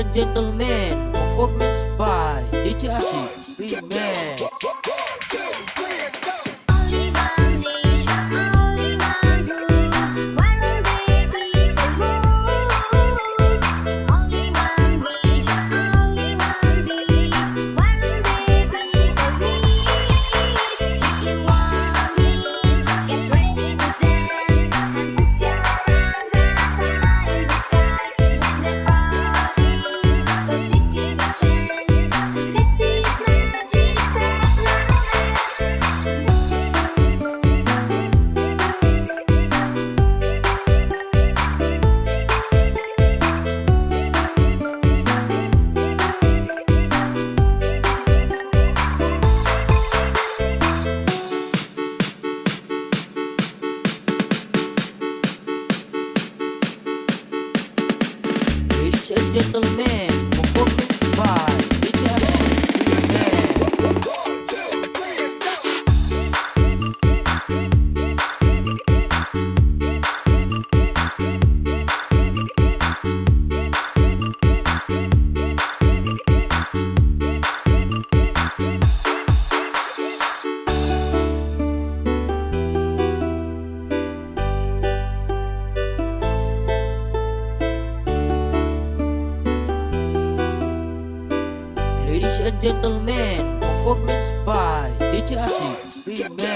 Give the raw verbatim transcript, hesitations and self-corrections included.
and gentlemen, performance by D J Asik Remix. Only one nation, only one rule. Why will they people move? Only one vision, only one beat. Why will they people meet? If you want me, get ready to dance and twist your arms up high in the sky. When the party, 'cause this is the chance. So let this magic start now. Ladies and gentlemen, performance by D J Asik Remix. Ladies and gentlemen, performance by D J Asik Remix.